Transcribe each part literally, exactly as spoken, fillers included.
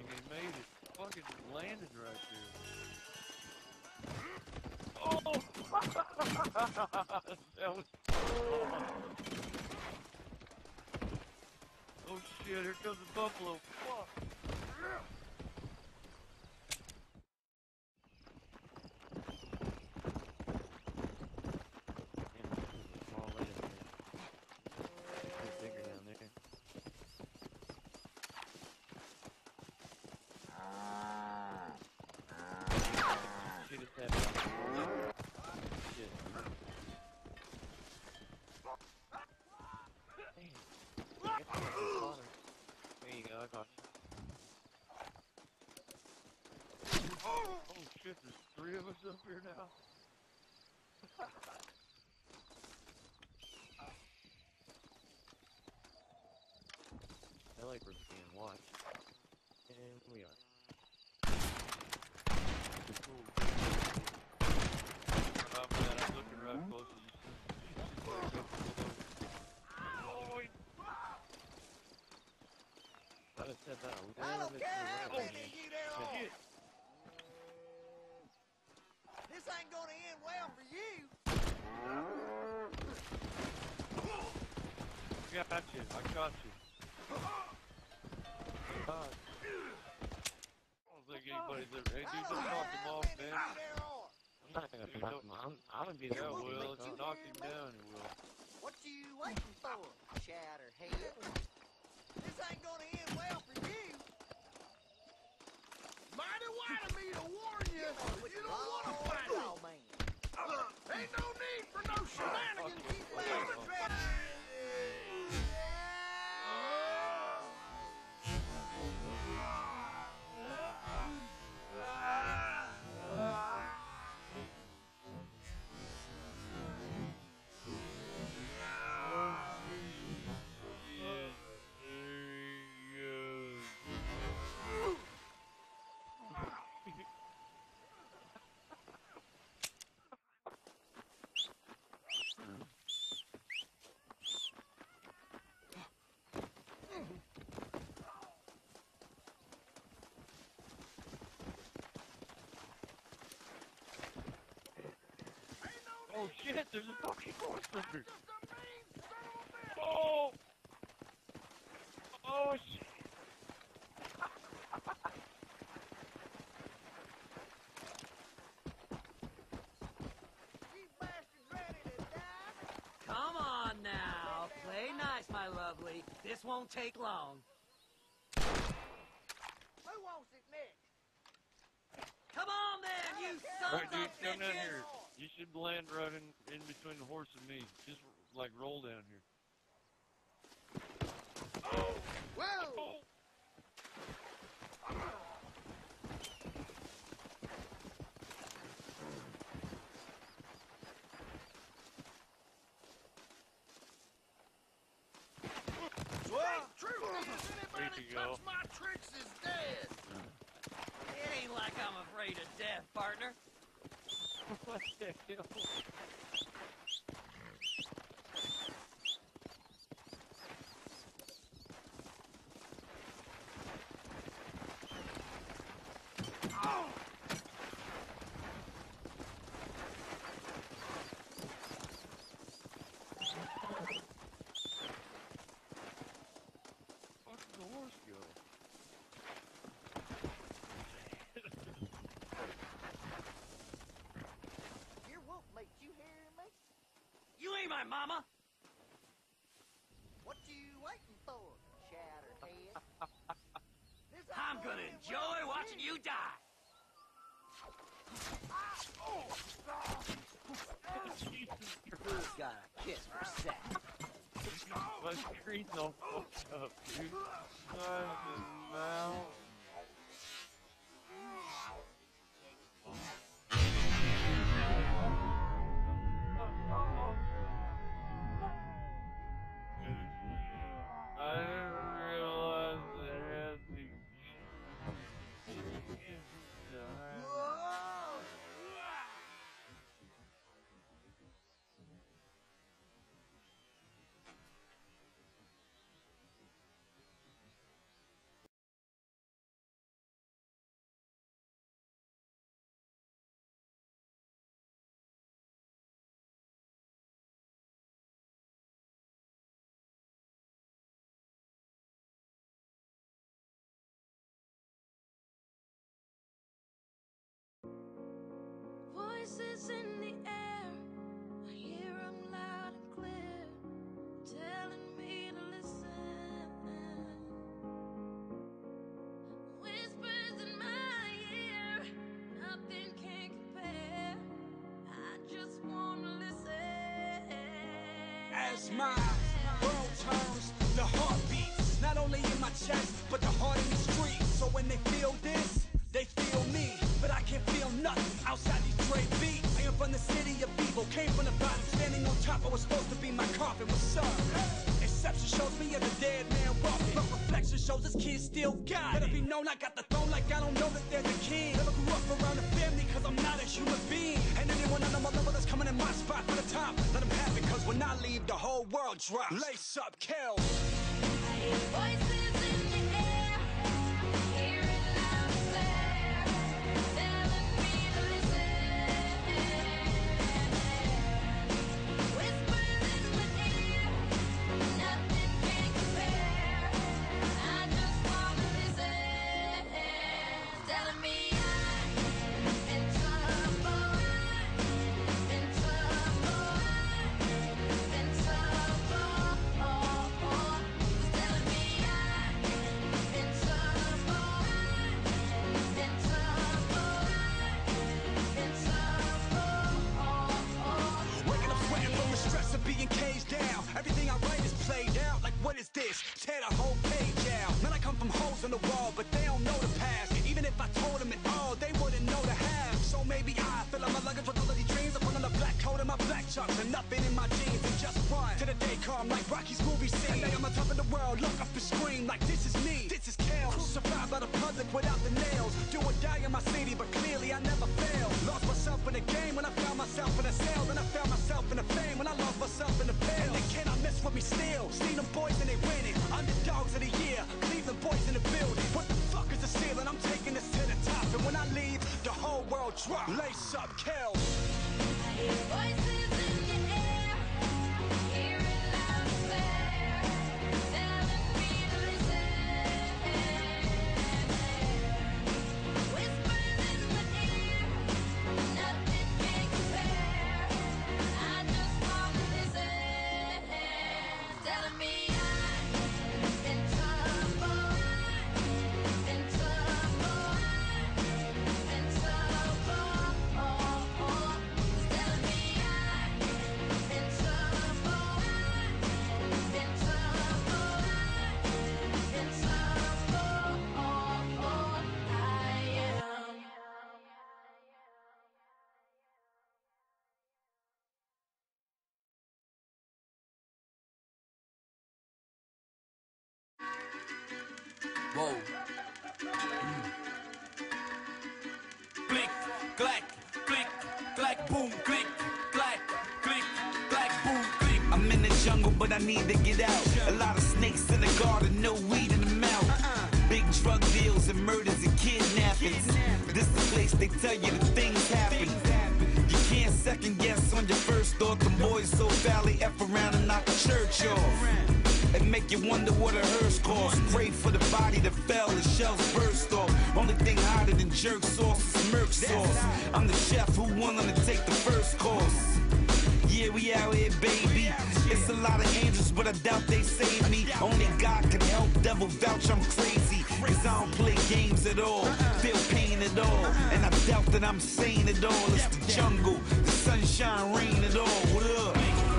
he made it. Fucking landed right there. Oh! That was oh. Oh shit, here comes the buffalo. Fuck! Oh shit, there's three of us up here now. I like we're being watched. And we are. Cool. Oh man, I'm looking right close to you. Oh, I just said that a little I don't bit care how too many of you there are. This ain't gonna end well for you. I got you. I got you. God. I don't think anybody's ever. Hey, dude, don't knock him off, man. I'm not gonna knock him off. I'm gonna be there. Yeah, well, if you knock him down, he will. What you waiting for, Shatterhead? This ain't gonna end well for you. Mighty white of me to warn you. You don't want to fight it, man. Look, ain't no need for no shenanigans. Keep laying the trap. Oh shit, there's a fucking horse under. Oh! Oh shit! You bastards ready to die? Come on now, play nice, my lovely. This won't take long. Who wants it next? Come on then, you sons Alright, dude, of come down bitches! here. You should land right in, in between the horse and me. Just, like, roll down here. Oh! Whoa! Oh! Sweet truth is, anybody There you go. touch my tricks is dead. It ain't like I'm afraid of death, partner. What the hell? Where did the horse go? Your wolf mate, you hearing me? You ain't my mama. What you waiting for, Shatterhead? This ain't I'm gonna end enjoy well for watching you die. Jesus Who's got a kiss for sex? My screen's all fucked up, dude. God, the mouth. voices in the air, I hear them loud and clear, telling me to listen. Whispers in my ear, nothing can compare. I just wanna listen. As my world turns, the heart beats, not only in my chest, but the heart in the street. So when they feel this, they feel me. But I can't feel nothing outside these Dre beats. I am from the city of evil, came from the bottom, standing on top. I was supposed to be my coffin. What's up? Exception shows me as a dead man walking, but reflection shows this kid still got it. Let it be known I got the throne like I don't know that there's a king. Never grew up around a family cause I'm not a human being. And anyone I know my level that's coming in my spot for the top, let them have it cause when I leave the whole world drops. Lace up, kill. Voices in the air, hear it loud and clear, telling me to listen. Whispers in my ear, nothing can compare. I just wanna listen. Telling me I'm in trouble, in trouble, in trouble. Telling me I'm in trouble, in trouble, in trouble. Waking up sweating from the stress of being caged down. Everything I write is played out. Like what is this? Tear the whole page out. Man, I come from holes in the wall, but they don't know the past. Even if I told them it all, they wouldn't know the half. So maybe I fill up my luggage with all of these dreams. I put on the black coat and my black chucks and nothing in my jeans and just run to the day come like Rocky's movie scene. And they on the top of the world, look up and scream like this is me, this is Kel. Survived by the public without the nails. Do or die in my city, but clearly I never failed. Lost myself in the game when I found myself in a cell. Then I found myself in the fame when I lost myself in the pale. And they cannot mess with me still. See them boys and they winning. Underdogs of the year, Cleveland boys in the building. What the fuck is the ceiling? I'm taking this to the top. And when I leave, the whole world drop. Lace up, Kel. Voices in the air, hear it loud and clear, telling me to listen. Whispers in my ear, nothing can compare. I just wanna listen. Telling me I'm in trouble, in trouble, in trouble. Telling me I'm in trouble, in trouble, in trouble. I am. Whoa. Click, clack, click, clack, boom, click, clack, click, clack, boom, click. I'm in the jungle, but I need to get out. A lot of snakes in the garden, no weed in the mouth. Big drug deals and murders and kidnappings. This the place they tell you that things happen. You can't second guess on your first thought. The boys so foul they F around and knock the church off. And make you wonder what a hearse costs. Pray for the body that fell, the shells burst off. Only thing hotter than jerk sauce is smirk sauce. I'm the chef who willing to take the first course. Yeah, we out here, baby. It's a lot of angels, but I doubt they save me. Only God can help, devil vouch I'm crazy. Cause I don't play games at all, feel pain at all. And I doubt that I'm sane at all. It's the jungle, the sunshine, rain at all. What up?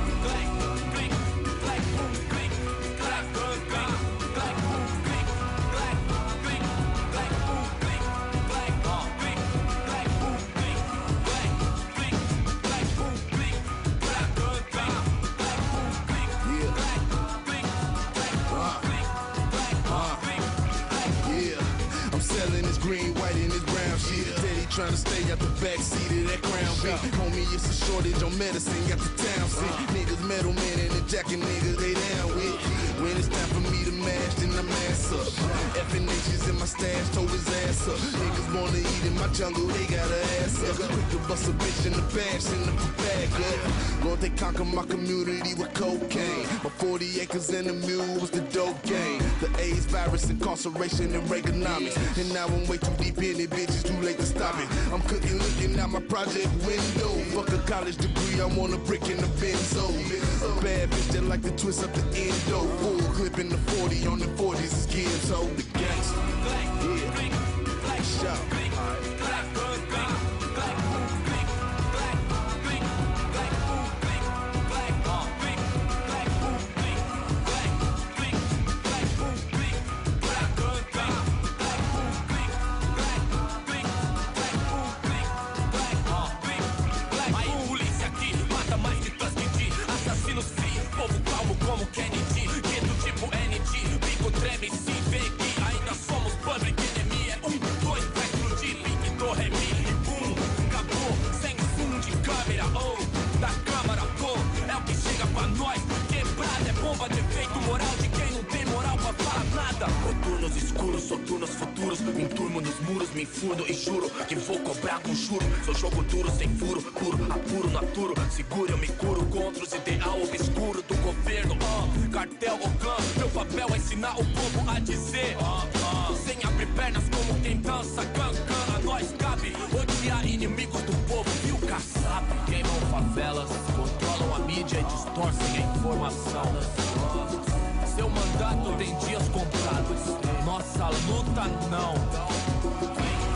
Green, white, and his brown shit. Steady trying to stay out the backseat of that crown beat. Homie, it's a shortage on medicine, got the town sick. Niggas metal man and the jacking niggas they down with. When it's time for me to mash, then I'm ass up. Effing H's in my stash, told his ass up. Niggas wanna eat in my jungle, they got a ass up. Quick to bust a bitch in the bash, in the bag up. Lord, they conquer my community with cocaine. My forty acres and a mule was the dope game. The AIDS virus, incarceration, and Reaganomics. And now I'm way too deep in it, bitch, it's too late to stop it. I'm cooking, looking out my project window. Fuck a college degree, I want a brick in the benzo. A bad bitch that like to twist up the endo. Full clip in the forty on the forties is schizo. The gangster, yeah, shout. Noturnos escuros, soturnos futuros. Um turno nos muros, me infundo e juro que vou cobrar com juro. Sou jogo duro, sem furo, puro, apuro, naturo. Seguro, eu me curo contra os ideal obscuro do governo. uh, Cartel ou clã, meu papel é ensinar o povo a dizer uh, uh, sem abrir pernas como quem dança cancan. A nós cabe odiar inimigos do povo, viu, Kassab? Queimam favelas, controlam a mídia e distorcem a informação. Seu mandato tem dias contados, nossa luta não.